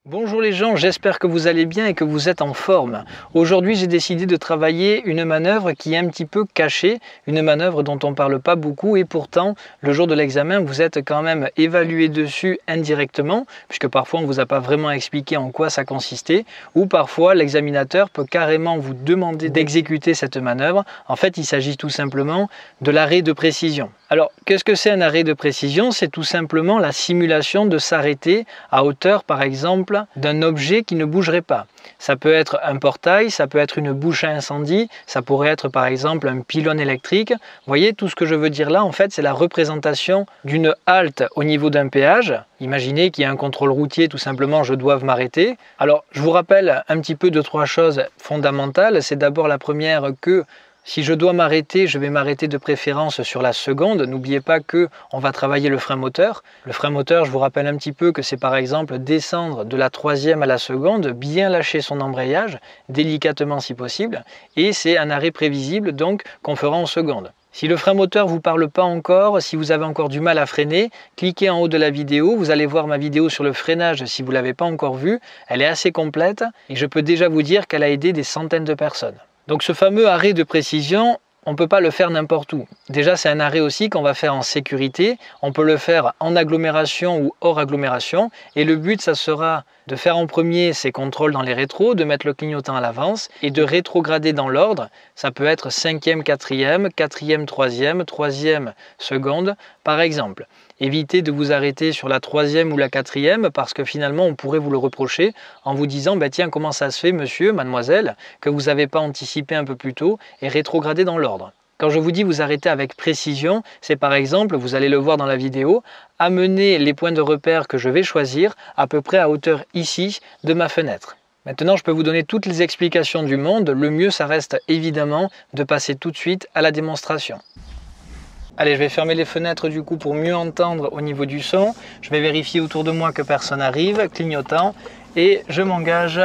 Bonjour les gens, j'espère que vous allez bien et que vous êtes en forme. Aujourd'hui, j'ai décidé de travailler une manœuvre qui est un petit peu cachée, une manœuvre dont on ne parle pas beaucoup et pourtant, le jour de l'examen, vous êtes quand même évalué dessus indirectement, puisque parfois on ne vous a pas vraiment expliqué en quoi ça consistait, ou parfois l'examinateur peut carrément vous demander d'exécuter cette manœuvre. En fait, il s'agit tout simplement de l'arrêt de précision. Alors, qu'est-ce que c'est un arrêt de précision? C'est tout simplement la simulation de s'arrêter à hauteur, par exemple, d'un objet qui ne bougerait pas. Ça peut être un portail, ça peut être une bouche à incendie, ça pourrait être par exemple un pylône électrique. Vous voyez, tout ce que je veux dire là, en fait, c'est la représentation d'une halte au niveau d'un péage. Imaginez qu'il y a un contrôle routier, tout simplement, je dois m'arrêter. Alors, je vous rappelle un petit peu de trois choses fondamentales. C'est d'abord la première que si je dois m'arrêter, je vais m'arrêter de préférence sur la seconde. N'oubliez pas qu'on va travailler le frein moteur. Le frein moteur, je vous rappelle un petit peu que c'est par exemple descendre de la troisième à la seconde, bien lâcher son embrayage, délicatement si possible, et c'est un arrêt prévisible donc qu'on fera en seconde. Si le frein moteur ne vous parle pas encore, si vous avez encore du mal à freiner, cliquez en haut de la vidéo, vous allez voir ma vidéo sur le freinage si vous ne l'avez pas encore vue. Elle est assez complète et je peux déjà vous dire qu'elle a aidé des centaines de personnes. Donc ce fameux arrêt de précision, on ne peut pas le faire n'importe où. Déjà, c'est un arrêt aussi qu'on va faire en sécurité. On peut le faire en agglomération ou hors agglomération. Et le but, ça sera de faire en premier ces contrôles dans les rétros, de mettre le clignotant à l'avance et de rétrograder dans l'ordre. Ça peut être 5e, 4e, 4e, 3e, 3e, seconde, par exemple. Évitez de vous arrêter sur la 3e ou la 4e parce que finalement on pourrait vous le reprocher en vous disant bah tiens, comment ça se fait monsieur, mademoiselle, que vous n'avez pas anticipé un peu plus tôt et rétrogradé dans l'ordre. Quand je vous dis vous arrêter avec précision, c'est par exemple, vous allez le voir dans la vidéo, amener les points de repère que je vais choisir à peu près à hauteur ici de ma fenêtre. Maintenant, je peux vous donner toutes les explications du monde. Le mieux, ça reste évidemment de passer tout de suite à la démonstration. Allez, je vais fermer les fenêtres du coup pour mieux entendre au niveau du son. Je vais vérifier autour de moi que personne n'arrive, clignotant, et je m'engage.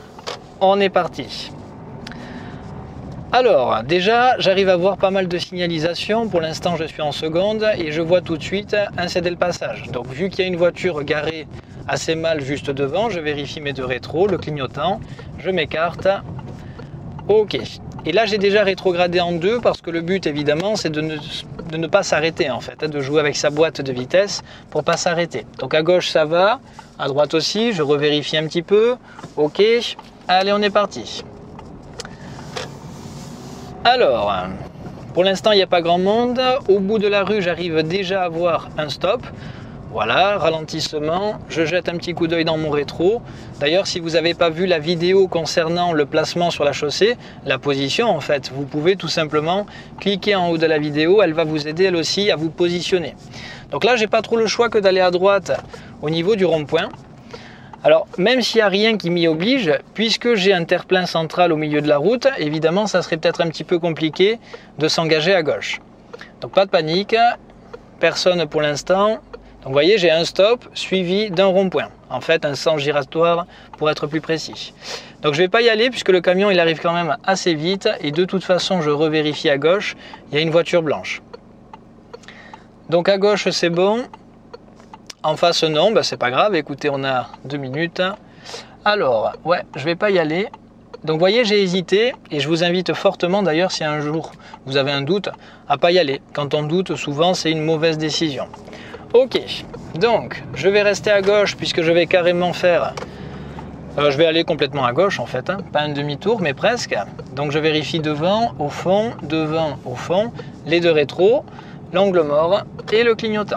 On est parti. Alors, déjà, j'arrive à voir pas mal de signalisation. Pour l'instant, je suis en seconde et je vois tout de suite un céder le passage. Donc, vu qu'il y a une voiture garée assez mal juste devant, je vérifie mes deux rétros, le clignotant, je m'écarte. Ok. Et là, j'ai déjà rétrogradé en deux parce que le but, évidemment, c'est de ne pas s'arrêter, en fait, de jouer avec sa boîte de vitesse pour ne pas s'arrêter. Donc, à gauche, ça va. À droite aussi, je revérifie un petit peu. Ok. Allez, on est parti. Alors, pour l'instant, il n'y a pas grand monde. Au bout de la rue, j'arrive déjà à voir un stop. Voilà, ralentissement, je jette un petit coup d'œil dans mon rétro. D'ailleurs, si vous n'avez pas vu la vidéo concernant le placement sur la chaussée, la position en fait, vous pouvez tout simplement cliquer en haut de la vidéo, elle va vous aider elle aussi à vous positionner. Donc là, j'ai pas trop le choix que d'aller à droite au niveau du rond-point. Alors, même s'il n'y a rien qui m'y oblige, puisque j'ai un terre-plein central au milieu de la route, évidemment, ça serait peut-être un petit peu compliqué de s'engager à gauche. Donc pas de panique, personne pour l'instant. Donc vous voyez, j'ai un stop suivi d'un rond-point. En fait, un sens giratoire pour être plus précis. Donc je ne vais pas y aller puisque le camion il arrive quand même assez vite. Et de toute façon, je revérifie à gauche. Il y a une voiture blanche. Donc à gauche, c'est bon. En face, non. Ben, c'est pas grave. Écoutez, on a 2 minutes. Alors, ouais, je ne vais pas y aller. Donc vous voyez, j'ai hésité et je vous invite fortement d'ailleurs si un jour vous avez un doute à ne pas y aller. Quand on doute, souvent c'est une mauvaise décision. Ok, donc je vais rester à gauche puisque je vais carrément faire... je vais aller complètement à gauche en fait, hein, pas un demi-tour mais presque. Donc je vérifie devant, au fond, les deux rétros, l'angle mort et le clignotant.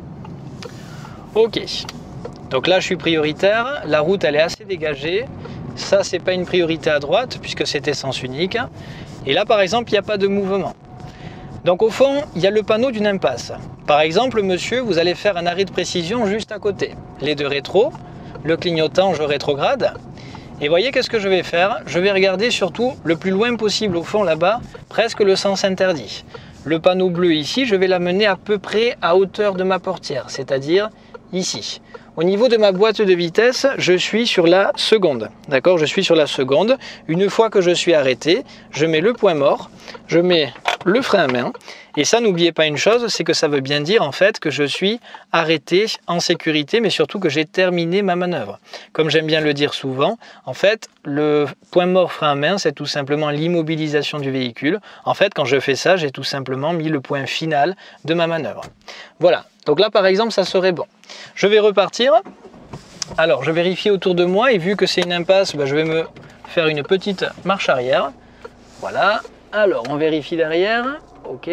Ok, donc là je suis prioritaire, la route elle est assez dégagée. Ça c'est pas une priorité à droite puisque c'est sens unique. Et là par exemple il n'y a pas de mouvement. Donc au fond, il y a le panneau d'une impasse. Par exemple, monsieur, vous allez faire un arrêt de précision juste à côté. Les deux rétros, le clignotant, je rétrograde. Et voyez qu'est-ce que je vais faire? Je vais regarder surtout le plus loin possible au fond là-bas, presque le sens interdit. Le panneau bleu ici, je vais l'amener à peu près à hauteur de ma portière, c'est-à-dire ici. Au niveau de ma boîte de vitesse, je suis sur la seconde. D'accord, je suis sur la seconde. Une fois que je suis arrêté, je mets le point mort, je mets le frein à main. Et ça, n'oubliez pas une chose, c'est que ça veut bien dire en fait que je suis arrêté en sécurité, mais surtout que j'ai terminé ma manœuvre. Comme j'aime bien le dire souvent, en fait, le point mort frein à main, c'est tout simplement l'immobilisation du véhicule. En fait, quand je fais ça, j'ai tout simplement mis le point final de ma manœuvre. Voilà, donc là par exemple, ça serait bon. Je vais repartir. Alors, je vérifie autour de moi et vu que c'est une impasse, je vais me faire une petite marche arrière. Voilà. Alors, on vérifie derrière. Ok.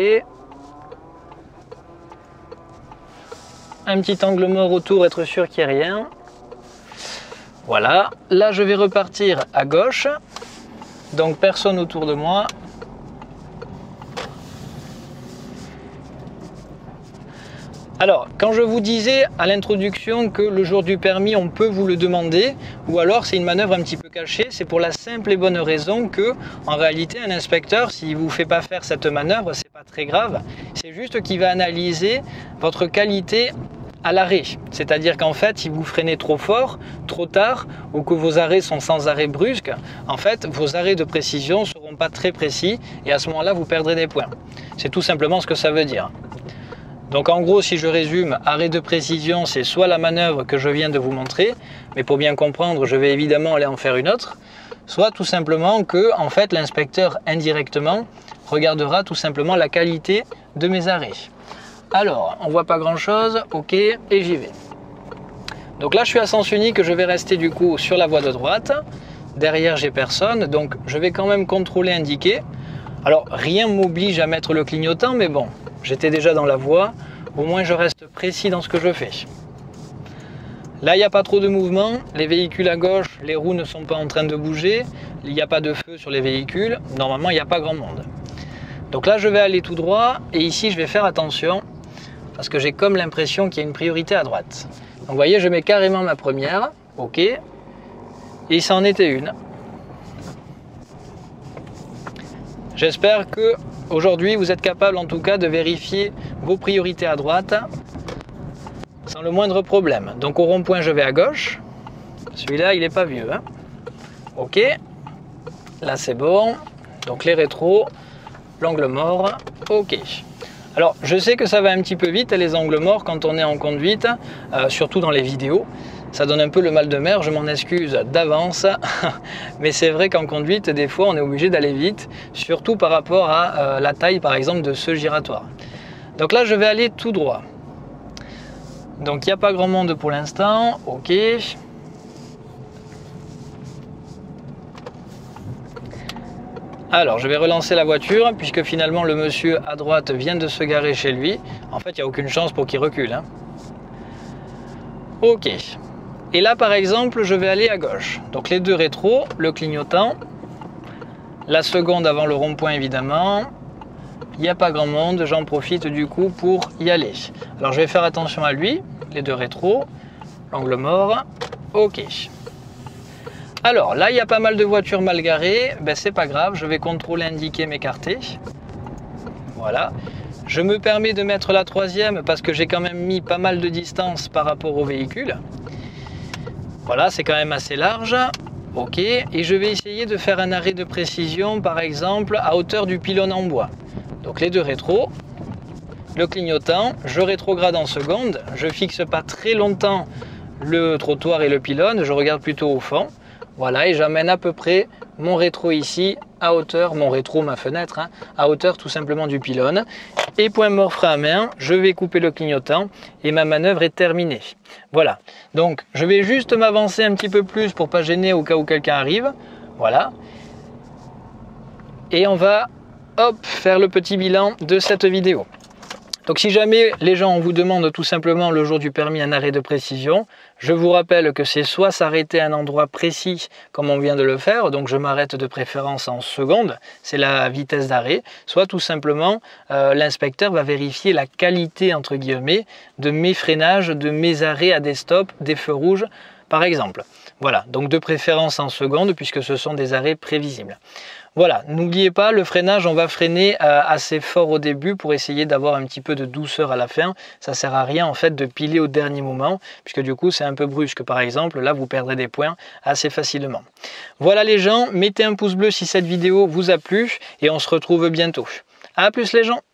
Un petit angle mort autour, être sûr qu'il n'y ait rien. Voilà. Là, je vais repartir à gauche. Donc, personne autour de moi. Alors, quand je vous disais à l'introduction que le jour du permis, on peut vous le demander, ou alors c'est une manœuvre un petit peu cachée, c'est pour la simple et bonne raison que, en réalité, un inspecteur, s'il ne vous fait pas faire cette manœuvre, c'est pas très grave, c'est juste qu'il va analyser votre qualité à l'arrêt. C'est-à-dire qu'en fait, si vous freinez trop fort, trop tard, ou que vos arrêts sont sans arrêt brusque, en fait, vos arrêts de précision ne seront pas très précis, et à ce moment-là, vous perdrez des points. C'est tout simplement ce que ça veut dire. Donc en gros, si je résume, arrêt de précision, c'est soit la manœuvre que je viens de vous montrer, mais pour bien comprendre, je vais évidemment aller en faire une autre, soit tout simplement que en fait, l'inspecteur indirectement regardera tout simplement la qualité de mes arrêts. Alors, on voit pas grand chose, ok, et j'y vais. Donc là, je suis à sens unique, je vais rester du coup sur la voie de droite. Derrière, j'ai personne, donc je vais quand même contrôler, indiquer. Alors, rien m'oblige à mettre le clignotant, mais bon, j'étais déjà dans la voie, au moins je reste précis dans ce que je fais. Là, il n'y a pas trop de mouvement, les véhicules à gauche, les roues ne sont pas en train de bouger, il n'y a pas de feu sur les véhicules, normalement il n'y a pas grand monde. Donc là, je vais aller tout droit, et ici je vais faire attention, parce que j'ai comme l'impression qu'il y a une priorité à droite. Donc vous voyez, je mets carrément ma première, ok, et ça en était une. J'espère que aujourd'hui, vous êtes capable en tout cas de vérifier vos priorités à droite sans le moindre problème. Donc au rond-point, je vais à gauche. Celui-là, il n'est pas vieux. Hein. Ok. Là, c'est bon. Donc les rétros, l'angle mort. Ok. Alors, je sais que ça va un petit peu vite, les angles morts, quand on est en conduite, surtout dans les vidéos. Ça donne un peu le mal de mer, je m'en excuse d'avance, mais c'est vrai qu'en conduite, des fois, on est obligé d'aller vite, surtout par rapport à la taille, par exemple, de ce giratoire. Donc là, je vais aller tout droit. Donc, il n'y a pas grand monde pour l'instant, ok. Alors, je vais relancer la voiture, puisque finalement, le monsieur à droite vient de se garer chez lui. En fait, il n'y a aucune chance pour qu'il recule. Hein. Ok. Et là, par exemple, je vais aller à gauche. Donc les deux rétros, le clignotant, la seconde avant le rond-point évidemment. Il n'y a pas grand monde, j'en profite du coup pour y aller. Alors je vais faire attention à lui, les deux rétros, l'angle mort, ok. Alors là, il y a pas mal de voitures mal garées, ben c'est pas grave, je vais contrôler, indiquer, m'écarter. Voilà. Je me permets de mettre la troisième parce que j'ai quand même mis pas mal de distance par rapport au véhicule. Voilà, c'est quand même assez large. Ok, et je vais essayer de faire un arrêt de précision, par exemple, à hauteur du pylône en bois. Donc les deux rétros, le clignotant, je rétrograde en seconde, je fixe pas très longtemps le trottoir et le pylône, je regarde plutôt au fond. Voilà, et j'amène à peu près mon rétro ici, à hauteur, mon rétro, ma fenêtre, hein, à hauteur tout simplement du pylône. Et point mort frein à main, je vais couper le clignotant et ma manœuvre est terminée. Voilà, donc je vais juste m'avancer un petit peu plus pour pas gêner au cas où quelqu'un arrive. Voilà. Et on va, hop, faire le petit bilan de cette vidéo. Donc si jamais les gens vous demandent tout simplement le jour du permis un arrêt de précision, je vous rappelle que c'est soit s'arrêter à un endroit précis comme on vient de le faire, donc je m'arrête de préférence en seconde, c'est la vitesse d'arrêt, soit tout simplement l'inspecteur va vérifier la qualité entre guillemets de mes freinages, de mes arrêts à des stops, des feux rouges, par exemple. Voilà, donc de préférence en seconde puisque ce sont des arrêts prévisibles. Voilà, n'oubliez pas, le freinage, on va freiner assez fort au début pour essayer d'avoir un petit peu de douceur à la fin. Ça ne sert à rien en fait de piler au dernier moment, puisque du coup c'est un peu brusque. Par exemple, là vous perdrez des points assez facilement. Voilà les gens, mettez un pouce bleu si cette vidéo vous a plu et on se retrouve bientôt. À plus les gens!